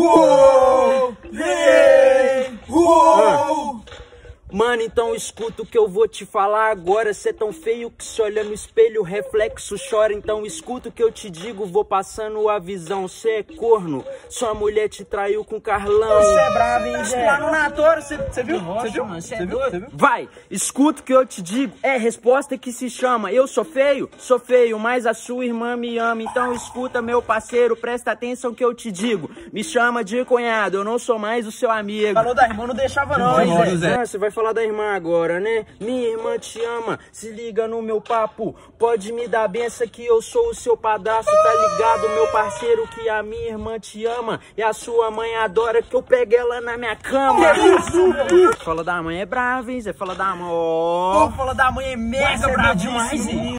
Uou! Vem! Uou! Mano, então escuta o que eu vou te falar agora. Cê é tão feio que se olha no espelho, o reflexo chora. Então escuta o que eu te digo, vou passando a visão. Cê é corno, sua mulher te traiu com Carlão. Você é bravo, hein, Zé? Lá no Natório, você viu? Você viu? Mano, Você viu? Vai, escuta o que eu te digo. É resposta que se chama. Eu sou feio, mas a sua irmã me ama. Então escuta, meu parceiro, presta atenção que eu te digo. Me chama de cunhado, eu não sou mais o seu amigo. Falou da irmã, não deixava não, hein, Zé? Ah, você vai falar da irmã agora, né? Minha irmã te ama, se liga no meu papo. Pode me dar benção que eu sou o seu padrasto, tá ligado, meu parceiro? Que a minha irmã te ama e a sua mãe adora que eu pegue ela na minha cama. Fala da mãe é brava, hein? Você fala da mãe, ó. Fala da mãe é mega brava demais, hein?